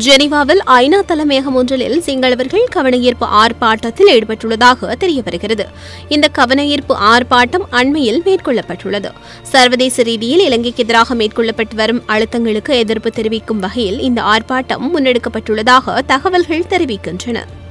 ஜெனீவாவில் ஐநா தலைமையகம் ஒன்றில் சிங்களவர்கள் கவனஈர்ப்பு ஆர்ப்பாட்டத்தில் ஈடுபட்டுள்ளதாக தெரியவருகிறது. இந்த கவனஈர்ப்பு ஆர்ப்பாட்டம் அண்மையில் மேற்கொள்ளப்பட்டுள்ளது. சர்வதேச ரீதியில் இலங்கைக்கு எதிராக மேற்கொள்ளப்பட்டு வரும் அழுத்தங்களுக்கு எதிர்ப்பு தெரிவிக்கும் வகையில் இந்த ஆர்ப்பாட்டம் முன்னெடுக்கப்பட்டுள்ளதாக தகவல்கள் தெரிவிக்கின்றன.